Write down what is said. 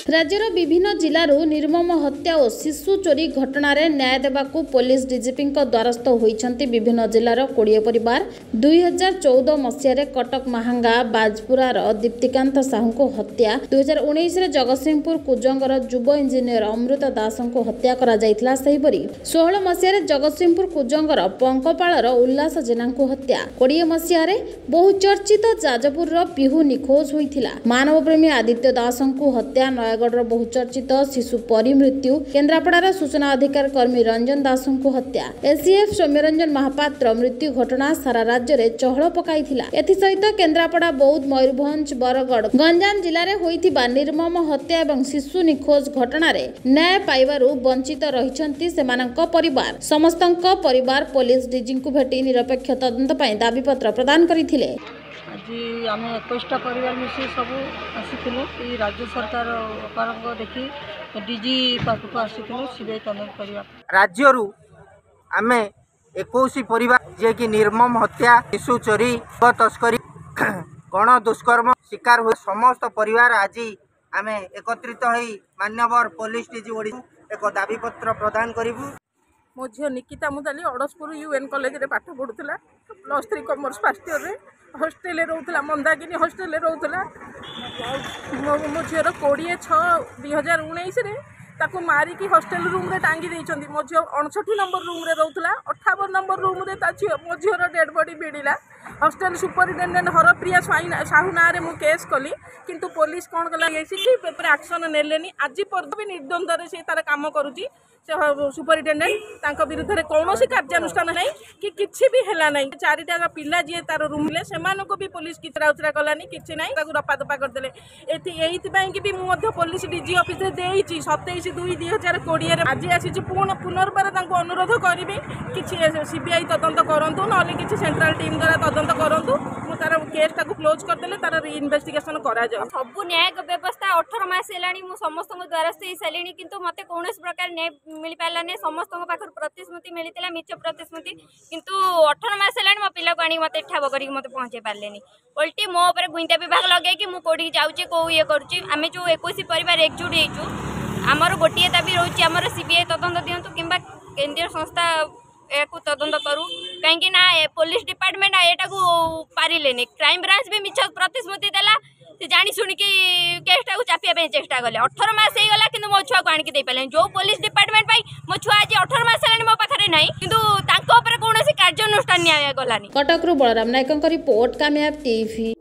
राज्यर विभिन्न जिलूर निर्मम हत्या और शिशु चोरी घटनार न्याय देवाकू पुलिस डीजीपी द्वारस्थ होती विभिन्न जिलार 20 परिवार 2014 मसीह कटक महांगा बाजपुरार दीप्तिकांत साहू को हत्या 2019 जगतसिंहपुर कुजंगर युव इंजीनियर अमृत दास को हत्या करा जायतिला। सेहिपरि 16 मसीह जगतसिंहपुर कुजंगर पंकपालर उल्लास जेना को हत्या 20 मसीह बहुचर्चित जाजपुर पिहू निखोज होइथिला। मानवप्रेमी आदित्य दास को हत्या नयगढ़ बहुचर्चित शिशु परिमृत्यु केन्द्रापड़ार सूचना अधिकार कर्मी रंजन दास को हत्या एसीएफ सौम्यरंजन महापात्र मृत्यु घटना सारा राज्य में चहल पकाइथिला। एथिसहित केन्द्रापड़ा बौद्ध मयूरभंज बरगढ़ गंजाम जिले में होइथिबा निर्मम हत्या एवं शिशु निखोज घटना न्याय पाइबारु वंचित रहिछंती सेमानक परिवार। समस्तक परिवार पुलिस डीजी को भेटी निरपेक्ष तदंत पई दाबीपत्र प्रदान करथिले। आज आम 21टा परिवार मिसी सब आसी राज्य सरकार अपराध देखी डीजी पाखक आसी सीबीआई तदंत करवा। राज्य आम 21 परिवार जे कि निर्मम हत्या शिशु चोरी तस्करी गण दुष्कर्म शिकार हुए समस्त परिवार आज आम एकत्रित होई मान्यवर पुलिस डीजी ओडिशा एक दाबीपत्र प्रदान करूँ। मो झील निकिता मुदाली अड़सपुर यूएन कॉलेज रे पाठ पढ़ुला +3 कॉमर्स फर्स्ट ईयर रे हॉस्टेल रोला मंदाकिनी हॉस्टेल रोला। मो झीर 20/6/2019 ताको मारिकी हॉस्टेल रूम रे टांगी देइछंती। मो झील 59 नंबर रूम रे रोला 58 नंबर रूम रे मो झीर डेड बॉडी भिड़िला। हॉस्टेल सुपरिटेडेंट हरप्रिया साहू ना रे मु केस कली किंतु पुलिस कौन कला पेपर एक्शन नेलेनी। आज पर्यंत भी निर्द्वंद्व से तार काम करुची सुपरिटेडेंट विरुद्ध में कौन कार्यानुष्ठान नहीं कि किसी भी है ना। 4टा पिला जी तार रूम ले से भी पुलिस किचरा उचरा कलानी कि ना रपा दपा करदे। कि भी मुझे पुलिस डीजी ऑफिस देती 27/2/2020 आज आसी पुनर्बार अनुरोध करी कि सीबीआई तदंत करूँ ना कि सेंट्रल टीम द्वारा तदंत करूँ तार केस क्लोज करदे तार इन्वेस्टिगेशन करा सब न्यायिक व्यवस्था 18 मास है समस्त द्वारस्थ हो सारे किंतु मत कौन प्रकार न्याय मिल पारानी। समस्त पाखर प्रतिश्रुति मिलता मिछ प्रतिश्रुति किंतु 18 मास है मो पिला को आनी मत ठाब कर मत पहुँचे पारे उल्टी मो गुइंदा विभाग लगे मुझे जाऊँगी कौ ये करें जो 21 परिवार एकजुट हो आमर गोटे दाबी रोचे आमर सीबीआई तदंत दिंतु कि केंद्रीय संस्था या तदंत करूँ कहीं पुलिस डिपार्टमेंट यहाँ पारे क्राइम ब्रांच भी मिछ प्रतिश्रुति देला जानी शुणिकी केसटा को चापिया चेष्टा कले 18 मास होगा कि मो छुआ को आणिकी पारे जो पुलिस डिपार्टमेंट मो छुआ आज 18 मास है मो पाखे ना कि कौन कार्यानुष्ठान गलानी। Cuttack Balaram Nayak report Kamyab TV.